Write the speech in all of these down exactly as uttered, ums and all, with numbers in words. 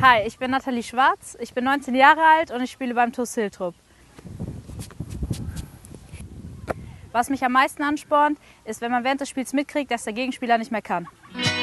Hi, ich bin Nathalie Schwarz, ich bin neunzehn Jahre alt und ich spiele beim TuS Hiltrup. Was mich am meisten anspornt, ist, wenn man während des Spiels mitkriegt, dass der Gegenspieler nicht mehr kann.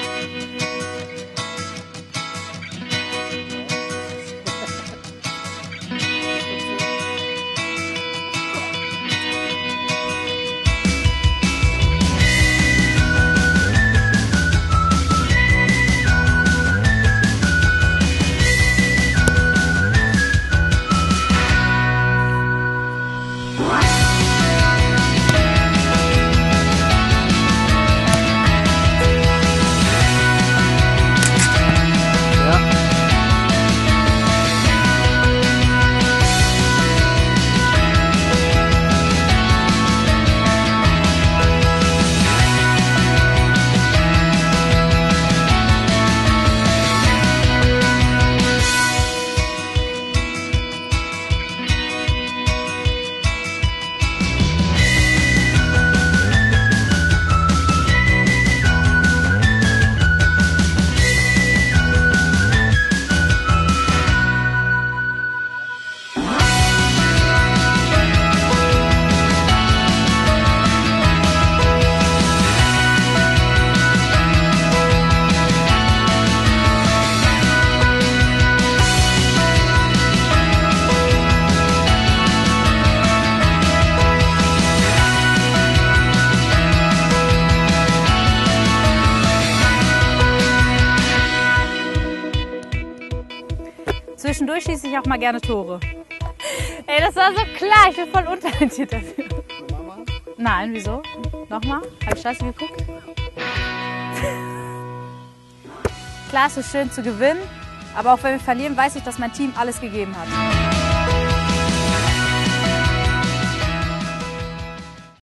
Zwischendurch schieße ich auch mal gerne Tore. Ey, das war so klar, ich bin voll untalentiert dafür. Mama? Nein, wieso? Nochmal? Habe ich scheiße geguckt? Klar, es ist schön zu gewinnen, aber auch wenn wir verlieren, weiß ich, dass mein Team alles gegeben hat.